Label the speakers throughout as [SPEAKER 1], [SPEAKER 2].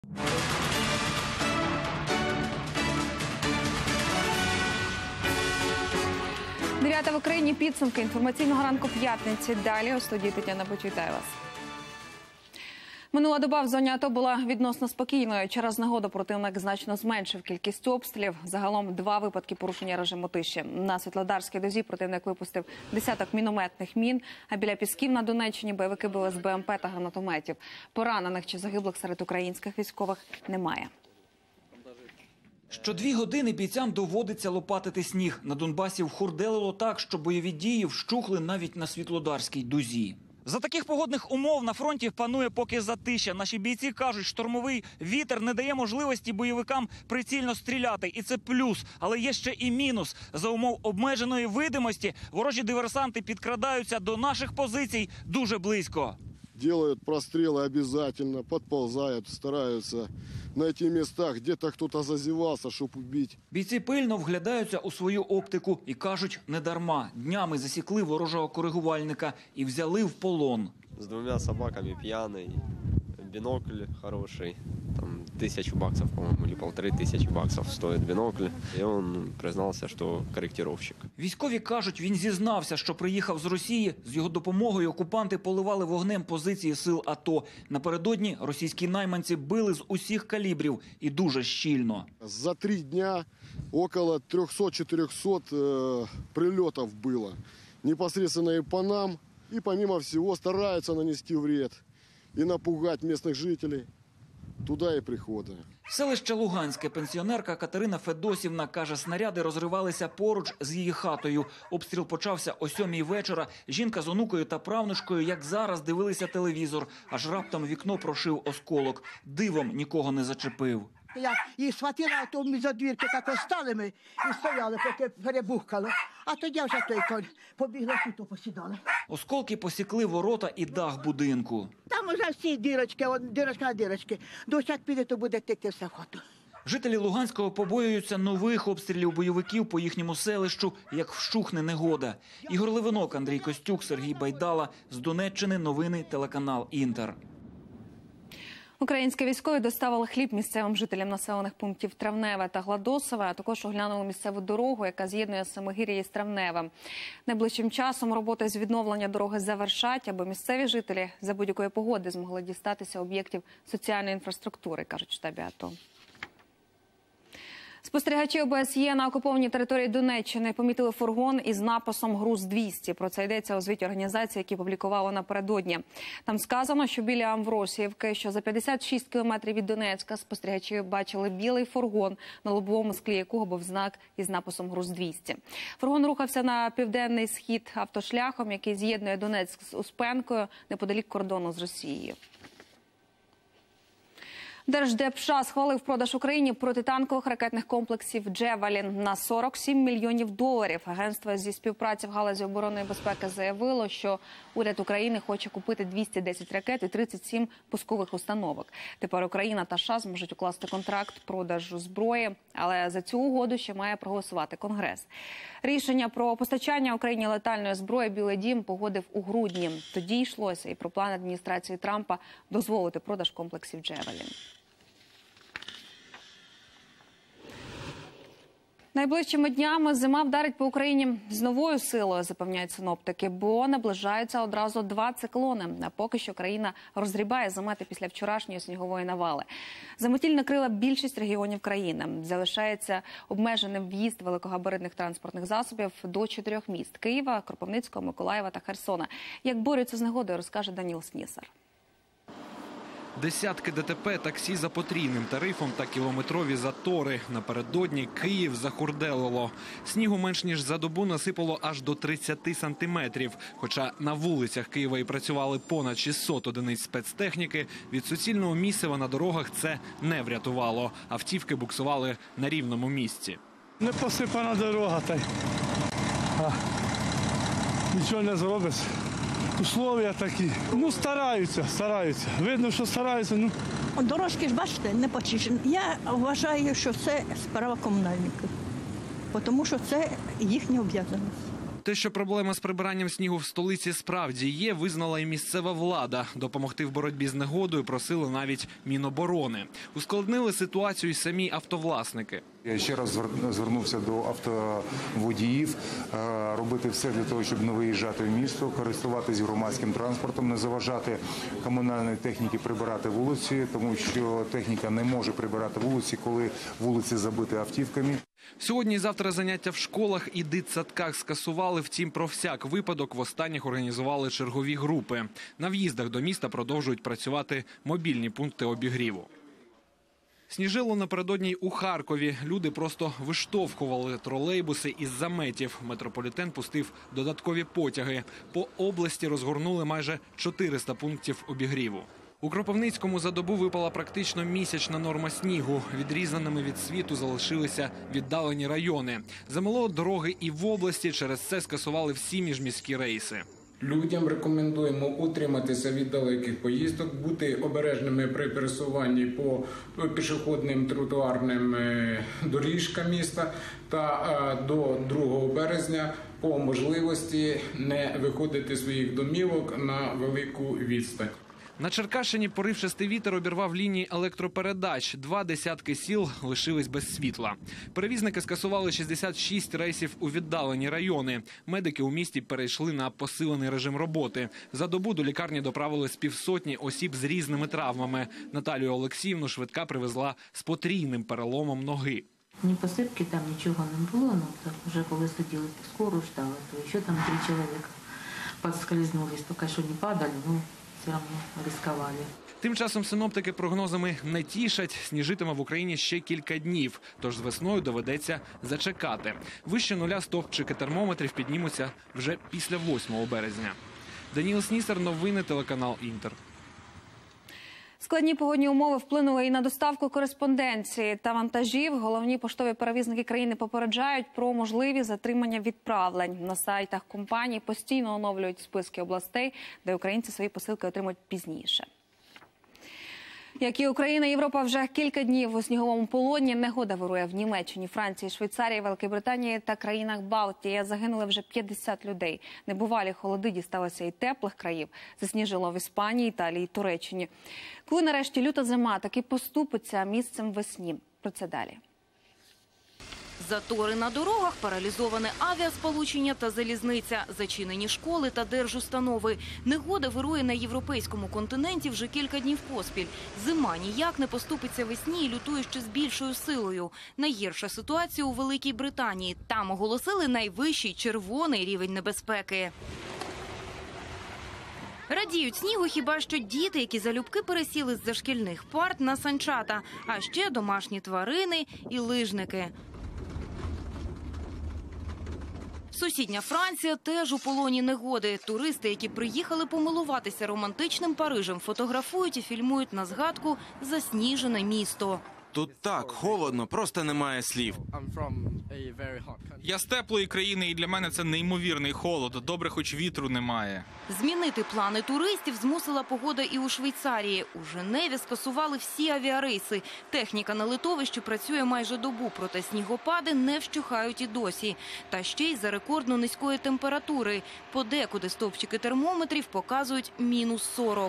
[SPEAKER 1] Дев'ята в Україні. Підсумки інформаційного ранку п'ятниці. Далі у студії Тетяна Бочу. Вітаю вас. Минула доба в зоні АТО була відносно спокійною. Через негоду противник значно зменшив кількість обстрілів. Загалом 2 випадки порушення режиму тиші. На Світлодарській дозі противник випустив десяток мінометних мін, а біля Пісків на Донеччині бойовики били з БМП та гранатометів. Поранених чи загиблих серед українських військових немає.
[SPEAKER 2] Що 2 години бійцям доводиться лопатити сніг. На Донбасі вхурделило так, що бойові дії вщухли навіть на Світлодарській дозі. За таких погодних умов на фронті панує поки затища. Наші бійці кажуть, штормовий вітер не дає можливості бойовикам прицільно стріляти. І це плюс. Але є ще і мінус. За умов обмеженої видимості ворожі диверсанти підкрадаються до наших позицій дуже близько.
[SPEAKER 3] Делают прострелы обязательно, подползают, стараются найти места, где-то кто-то зазевался, чтобы убить.
[SPEAKER 2] Бійці пильно вглядаються у свою оптику і кажуть, не дарма. Днями засікли ворожого коригувальника і взяли в полон.
[SPEAKER 4] С 2 собаками пьяный, бинокль хороший. Там $1000, по-моему, или $1500 стоит бинокль. И он признался, что корректировщик.
[SPEAKER 2] Військові кажуть, він зізнався, що приїхав з Росії. З його допомогою окупанти поливали вогнем позиції сил АТО. Напередодні російські найманці били з усіх калібрів і дуже щільно.
[SPEAKER 3] За 3 дня около 300-400 прилетов было. Непосредственно и по нам, и помимо всего стараются нанести вред и напугать местных жителей. Туди і приходить.
[SPEAKER 2] Селище Луганське. Пенсіонерка Катерина Федосівна каже, снаряди розривалися поруч з її хатою. Обстріл почався о 7-й вечора. Жінка з онукою та правнучкою, як зараз, дивилися телевізор. Аж раптом вікно прошив осколок. Дивом нікого не зачепив.
[SPEAKER 5] Я її схватила, а то ми за двірки так остали ми і стояли, поки перебухкало. А тоді вже той конь побігла, тут посідали.
[SPEAKER 2] Осколки посікли ворота і дах будинку.
[SPEAKER 5] Там уже всі дірочки, дірочка на дірочки. Дощ як піде, то буде текти все в хату.
[SPEAKER 2] Жителі Луганського побоюються нових обстрілів бойовиків по їхньому селищу, як вщухне негода. Ігор Левинок, Андрій Костюк, Сергій Байдала. З Донеччини новини, телеканал «Інтер».
[SPEAKER 1] Українські військові доставили хліб місцевим жителям населених пунктів Травневе та Гладосове, а також оглянули місцеву дорогу, яка з'єднує Самогір'я із Травневим. Найближчим часом роботи з відновлення дороги завершать, аби місцеві жителі за будь-якої погоди змогли дістатися об'єктів соціальної інфраструктури, кажуть в штабі АТО. Спостерігачі ОБСЄ на окупованій території Донеччини помітили фургон із написом «Груз-200». Про це йдеться у звіті організації, які публікували напередодні. Там сказано, що біля Амвросіївки, що за 56 кілометрів від Донецька, спостерігачі бачили білий фургон, на лобовому склі якого був знак із написом «Груз-200». Фургон рухався на південний схід автошляхом, який з'єднує Донецьк з Успенкою, неподалік кордону з Росією. Держдеп США схвалив продаж Україні протитанкових ракетних комплексів «Джевелін» на $47 мільйонів. Агентство зі співпраці в галузі оборонної безпеки заявило, що уряд України хоче купити 210 ракет і 37 пускових установок. Тепер Україна та США зможуть укласти контракт продажу зброї, але за цю угоду ще має проголосувати Конгрес. Рішення про постачання Україні летальної зброї Білий дім погодив у грудні. Тоді йшлося і про план адміністрації Трампа дозволити продаж комплексів «Джевелін». Найближчими днями зима вдарить по Україні з новою силою, запевняють синоптики, бо наближаються одразу 2 циклони. А поки що країна розгрібає замети після вчорашньої снігової навали. Заметіль накрила більшість регіонів країни. Залишається обмеженим в'їзд великогабаритних транспортних засобів до 4 міст – Києва, Кропивницького, Миколаєва та Херсона. Як борються з негодою, розкаже Даніл Снісар.
[SPEAKER 6] Десятки ДТП, таксі за потрійним тарифом та кілометрові затори. Напередодні Київ захурделило. Снігу менш ніж за добу насипало аж до 30 сантиметрів. Хоча на вулицях Києва і працювали понад 600 одиниць спецтехніки, від суцільного місива на дорогах це не врятувало. Автівки буксували на рівному місці.
[SPEAKER 7] Не посипана дорога, та й нічого не зробиш. Условия такі. Стараються. Видно, що стараються.
[SPEAKER 8] Дорожки ж, бачите, не почищені. Я вважаю, що це справа комунальників, тому що це їхня обов'язаність.
[SPEAKER 6] Те, що проблема з прибиранням снігу в столиці справді є, визнала і місцева влада. Допомогти в боротьбі з негодою просили навіть Міноборони. Ускладнили ситуацію й самі автовласники.
[SPEAKER 9] Я ще раз звернувся до автоводіїв, робити все для того, щоб не виїжджати в місто, користуватись громадським транспортом, не заважати комунальній техніці прибирати вулиці, тому що техніка не може прибирати вулиці, коли вулиці забиті автівками.
[SPEAKER 6] Сьогодні і завтра заняття в школах і дитсадках скасували, втім про всяк випадок в останніх організували чергові групи. На в'їздах до міста продовжують працювати мобільні пункти обігріву. Сніжило напередодні у Харкові. Люди просто виштовхували тролейбуси із заметів. Метрополітен пустив додаткові потяги. По області розгорнули майже 400 пунктів обігріву. У Кропивницькому за добу випала практично місячна норма снігу. Відрізаними від світу залишилися віддалені райони. Замело дороги і в області, через це скасували всі міжміські рейси.
[SPEAKER 10] Людям рекомендуємо утриматися від далеких поїздок, бути обережними при пересуванні по пішохідним тротуарним доріжкам міста та до 2 березня по можливості не виходити з своїх домівок на велику відстань.
[SPEAKER 6] На Черкащині поривчастий вітер обірвав лінії електропередач. 2 десятки сіл лишились без світла. Перевізники скасували 66 рейсів у віддалені райони. Медики у місті перейшли на посилений режим роботи. За добу до лікарні доправили з 500 осіб з різними травмами. Наталію Олексіївну швидка привезла з потрійним переломом ноги.
[SPEAKER 11] Ні посипки там, нічого не було, ну так вже коли сиділи, скоро ждали, то ще там 3 чоловіка підскользнулись, тільки що не падали, ну все одно ризикували.
[SPEAKER 6] Тим часом синоптики прогнозами не тішать. Сніжитиме в Україні ще кілька днів, тож з весною доведеться зачекати. Вище нуля стовпчики термометрів піднімуться вже після 8 березня. Даніл Снісар, новини, телеканал «Інтер».
[SPEAKER 1] Складні погодні умови вплинули і на доставку кореспонденції та вантажів. Головні поштові перевізники країни попереджають про можливі затримання відправлень. На сайтах компаній постійно оновлюють списки областей, де українці свої посилки отримують пізніше. Як і Україна, Європа вже кілька днів у сніговому полоні. Негода вирує в Німеччині, Франції, Швейцарії, Великій Британії та країнах Балтії. Загинули вже 50 людей. Небувалі холоди дісталися і теплих країв. Засніжило в Іспанії, Італії, Туреччині. Коли нарешті люта зима таки поступиться місцем весні? Про це далі.
[SPEAKER 12] Затори на дорогах, паралізоване авіасполучення та залізниця, зачинені школи та держустанови. Негода вирує на європейському континенті вже кілька днів поспіль. Зима ніяк не поступиться весні і лютує ще з більшою силою. Найгірша ситуація у Великій Британії. Там оголосили найвищий червоний рівень небезпеки. Радіють снігу хіба що діти, які залюбки пересіли з-за шкільних парт на санчата, а ще домашні тварини і лижники. Сусідня Франція теж у полоні негоди. Туристи, які приїхали помилуватися романтичним Парижем, фотографують і фільмують на згадку засніжене місто.
[SPEAKER 13] Тут так холодно, просто немає слів.
[SPEAKER 14] Я з теплої країни, і для мене це неймовірний холод. Добре, хоч вітру немає.
[SPEAKER 12] Змінити плани туристів змусила погода і у Швейцарії. У Женеві скасували всі авіарейси. Техніка на литовищі працює майже добу, проте снігопади не вщухають і досі. Та ще й за рекордно низької температури. Подекуди стовпчики термометрів показують -40.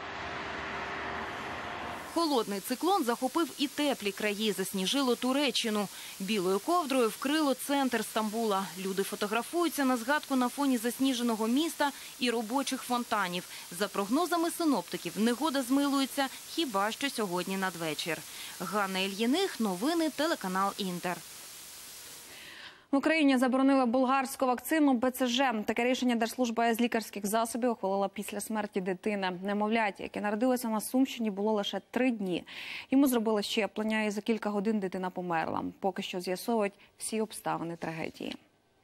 [SPEAKER 12] Холодний циклон захопив і теплі краї, засніжило Туреччину. Білою ковдрою вкрило центр Стамбула. Люди фотографуються на згадку на фоні засніженого міста і робочих фонтанів. За прогнозами синоптиків, негода змилується хіба що сьогодні надвечір. Ганна Ільїних, новини, телеканал «Інтер».
[SPEAKER 1] В Україні заборонили болгарську вакцину БЦЖ. Таке рішення Держслужба з лікарських засобів ухвалила після смерті дитини. Немовляті, яке народилося на Сумщині, було лише 3 дні. Йому зробили щеплення і за кілька годин дитина померла. Поки що з'ясовують всі обставини трагедії.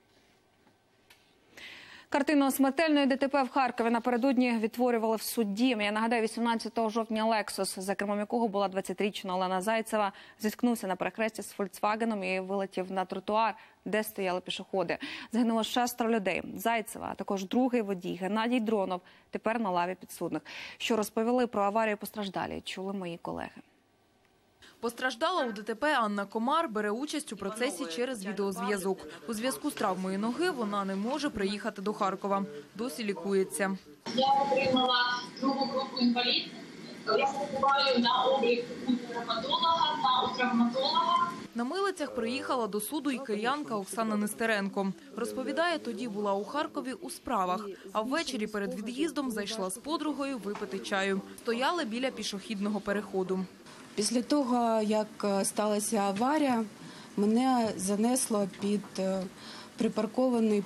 [SPEAKER 1] Картину смертельної ДТП в Харкові напередодні відтворювали в суді. Я нагадаю, 18 жовтня «Лексус», за кермом якого була 20-річна Олена Зайцева, зіткнувся на перехресті з «Фольксвагеном» і вилетів на тротуар, де стояли пішоходи. Загинуло 6 людей. Зайцева, а також другий водій Геннадій Дронов тепер на лаві підсудних. Що розповіли про аварію постраждалі, чули мої колеги.
[SPEAKER 12] Постраждала у ДТП Анна Комар, бере участь у процесі через відеозв'язок. У зв'язку з травмою ноги вона не може приїхати до Харкова. Досі лікується.
[SPEAKER 15] Я отримала другу групу інвалід. Я перебуваю на облік у травматолога та у травматолога.
[SPEAKER 12] На милицях приїхала до суду і киянка Оксана Нестеренко. Розповідає, тоді була у Харкові у справах, а ввечері перед від'їздом зайшла з подругою випити чаю. Стояли біля пішохідного переходу.
[SPEAKER 16] Після того, як сталася аварія, мене занесло під припарковану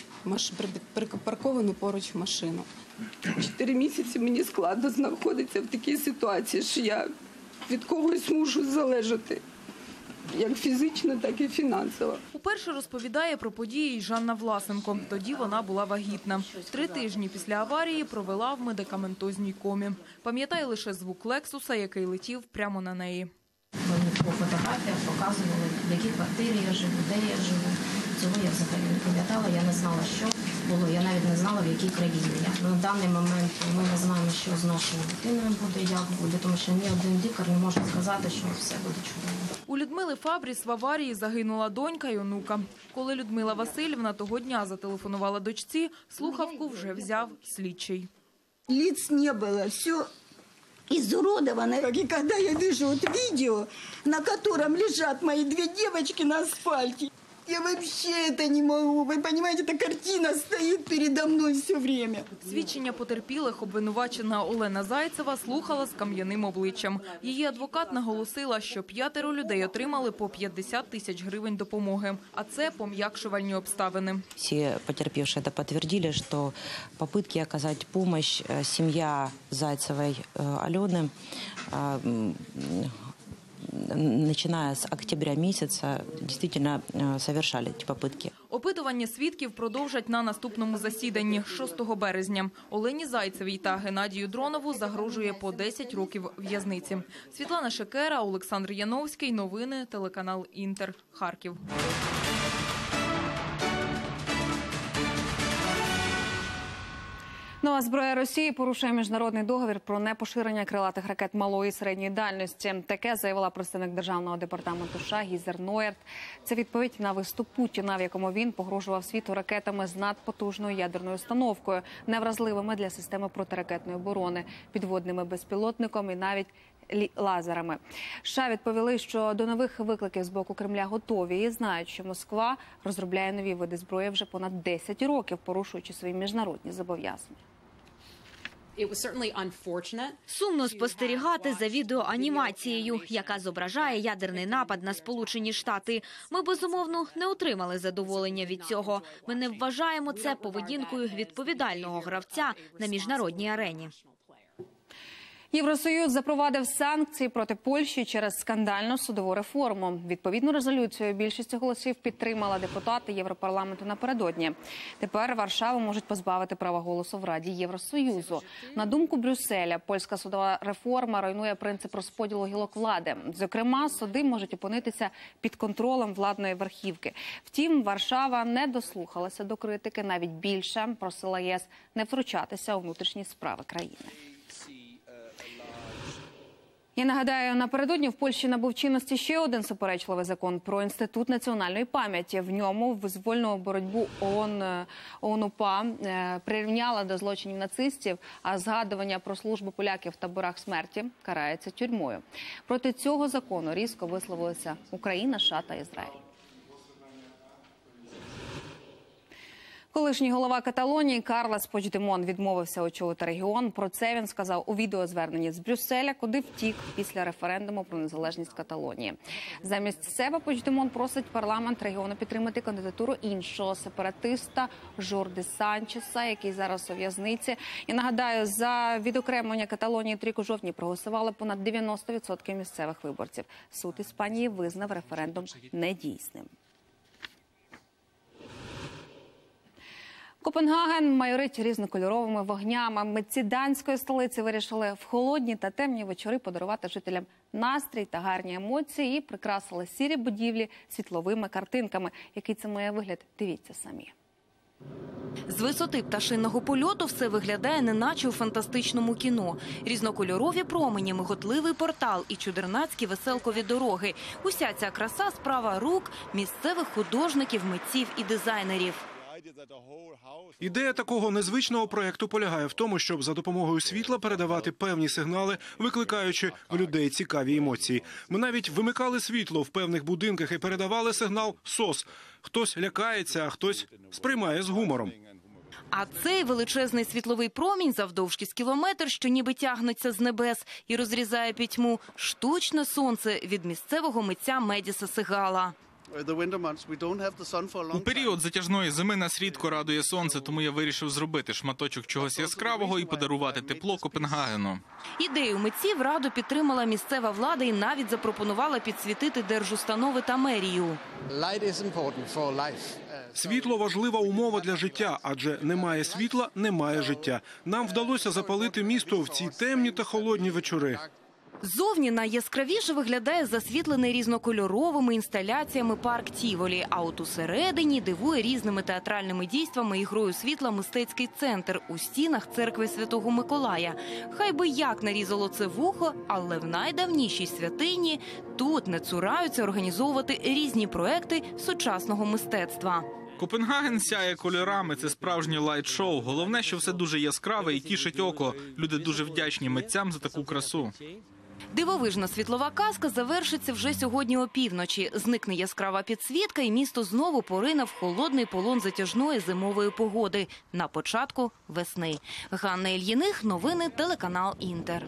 [SPEAKER 16] поруч машину. 4 місяці мені складно знаходитися в такій ситуації, що я від когось мушу залежати. Як фізично, так і фінансово.
[SPEAKER 12] Уперше розповідає про події й Жанна Власенко. Тоді вона була вагітна. 3 тижні після аварії провела в медикаментозній комі. Пам'ятає лише звук «Лексуса», який летів прямо на неї.
[SPEAKER 17] Мені по фотографіях показували, в якій квартирі я живу, де я живу. Цього я взагалі не пам'ятала, я не знала, що було, я навіть не знала, в якій країні я. На даний момент ми не знаємо, що з нашою дитиною буде, як буде, тому що ні один лікар не може сказати, що все буде чудово.
[SPEAKER 12] У Людмили Фабріс в аварії загинула донька й онука. Коли Людмила Васильівна того дня зателефонувала дочці, слухавку вже взяв слідчий.
[SPEAKER 5] Лиц не было, все изуродовано. И когда я вижу вот видео, на котором лежат мои 2 девочки на асфальте, я вообще это не могу. Вы понимаете, эта картина стоит передо мной все время.
[SPEAKER 12] Свідчення потерпілих обвинувачена Олена Зайцева слухала з кам'яним обличчям. Її адвокат наголосила, що 5 людей отримали по 50 тисяч гривень допомоги. А це пом'якшувальні обставини.
[SPEAKER 18] Все потерпевшие это подтвердили, что попытки оказать помощь семья Зайцевой Алены, начиная с октября месяца, действительно совершали эти попытки.
[SPEAKER 12] Опитування свідків продовжать на наступному засіданні 6 березня. Олені Зайцевій та Геннадію Дронову загрожує по 10 років в'язниці. Світлана Шекера, Олександр Яновський. Новини, телеканал Інтер. Харків.
[SPEAKER 1] Нова зброя Росії порушує міжнародний договір про непоширення крилатих ракет малої і середньої дальності. Таке заявила представник Державного департаменту США Гізер Нойерт. Це відповідь на виступ Путіна, в якому він погрожував світу ракетами з надпотужною ядерною установкою, невразливими для системи протиракетної оборони, підводними безпілотниками і навіть лазерами. США відповіли, що до нових викликів з боку Кремля готові і знають, що Москва розробляє нові види зброї вже понад 10 років, порушуючи свої міжнародні зобов'язання.
[SPEAKER 19] Сумно спостерігати за відеоанімацією, яка зображає ядерний напад на Сполучені Штати. Ми, безумовно, не отримали задоволення від цього. Ми не вважаємо це поведінкою відповідального гравця на міжнародній арені.
[SPEAKER 1] Євросоюз запровадив санкції проти Польщі через скандальну судову реформу. Відповідну резолюцію більшістю голосів підтримала депутати Європарламенту напередодні. Тепер Варшаву можуть позбавити права голосу в Раді Євросоюзу. На думку Брюсселя, польська судова реформа руйнує принцип розподілу гілок влади. Зокрема, суди можуть опинитися під контролем владної верхівки. Втім, Варшава не дослухалася до критики, навіть більше просила ЄС не втручатися у внутрішні справи країни. Я нагадаю, напередодні в Польщі набув чинності ще один суперечливий закон про Інститут національної пам'яті. В ньому визвольну боротьбу ОУН-УПА прирівняла до злочинів нацистів, а згадування про службу поляків в таборах смерті карається тюрмою. Проти цього закону різко висловилися Україна, США та Ізраїль. Колишній голова Каталонії Карлес Пучдемон відмовився очолити регіон. Про це він сказав у відеозверненні з Брюсселя, куди втік після референдуму про незалежність Каталонії. Замість себе Пучдемон просить парламент регіону підтримати кандидатуру іншого сепаратиста Жорди Санчеса, який зараз у в'язниці. І нагадаю, за відокремлення Каталонії торік у жовтні проголосували понад 90% місцевих виборців. Суд Іспанії визнав референдум недійсним. Копенгаген майорить різнокольоровими вогнями. Митці данської столиці вирішили в холодні та темні вечори подарувати жителям настрій та гарні емоції і прикрасили сірі будівлі світловими картинками. Який це має вигляд, дивіться самі.
[SPEAKER 12] З висоти пташиного польоту все виглядає неначе у фантастичному кіно. Різнокольорові промені, миготливий портал і чудернацькі веселкові дороги. Уся ця краса – справа рук місцевих художників, митців і дизайнерів.
[SPEAKER 20] Ідея такого незвичного проєкту полягає в тому, щоб за допомогою світла передавати певні сигнали, викликаючи в людей цікаві емоції. Ми навіть вимикали світло в певних будинках і передавали сигнал «СОС». Хтось лякається, а хтось сприймає з гумором.
[SPEAKER 12] А цей величезний світловий промінь завдовжки з кілометр, що ніби тягнеться з небес і розрізає пітьму – штучне сонце від місцевого митця Медіса Сегала.
[SPEAKER 14] У період затяжної зими нас рідко радує сонце, тому я вирішив зробити шматочок чогось яскравого і подарувати тепло Копенгагену.
[SPEAKER 12] Ідею митців раду підтримала місцева влада і навіть запропонувала підсвітити держустанови та мерію.
[SPEAKER 20] Світло – важлива умова для життя, адже немає світла – немає життя. Нам вдалося запалити місто в ці темні та холодні вечори.
[SPEAKER 12] Зовні найяскравіше виглядає засвітлений різнокольоровими інсталяціями парк Тіволі, а от усередині дивує різними театральними дійствами і грою світла мистецький центр у стінах церкви Святого Миколая. Хай би як нарізало це вухо, але в найдавнішій святині тут не цураються організовувати різні проекти сучасного мистецтва.
[SPEAKER 14] Копенгаген сяє кольорами, це справжнє лайт-шоу. Головне, що все дуже яскраве і тішить око. Люди дуже вдячні митцям за таку красу.
[SPEAKER 12] Дивовижна світлова казка завершиться вже сьогодні опівночі. Зникне яскрава підсвітка і місто знову порине в холодний полон затяжної зимової погоди на початку весни. Ганна Ільїних, новини, телеканал «Інтер».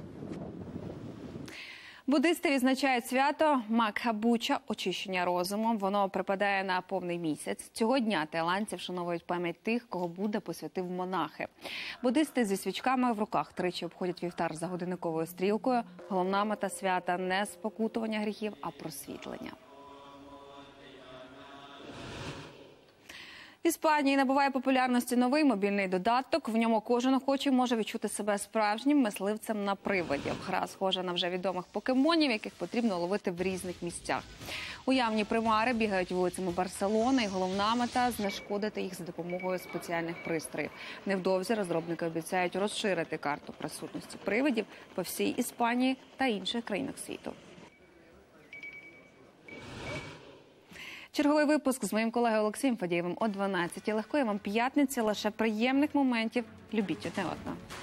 [SPEAKER 1] Буддисти відзначають свято Макха-Буча – очищення розуму. Воно припадає на повний місяць. Цього дня таїландці вшановують пам'ять тих, кого Будда посвятив монахи. Буддисти зі свічками в руках тричі обходять вівтар за годинниковою стрілкою. Головна мета свята – не спокутування гріхів, а просвітлення. В Іспанії набуває популярності новий мобільний додаток. В ньому кожен охочий може відчути себе справжнім мисливцем на привидів. Гра схожа на вже відомих покемонів, яких потрібно ловити в різних місцях. Уявні примари бігають вулицями Барселони, і головна мета – знешкодити їх за допомогою спеціальних пристроїв. Невдовзі розробники обіцяють розширити карту присутності привидів по всій Іспанії та інших країнах світу. Черговий випуск з моїм колегою Олексієм Фадієвим о 12-й. Легкої вам п'ятниці, лише приємних моментів. Любіть одне одного.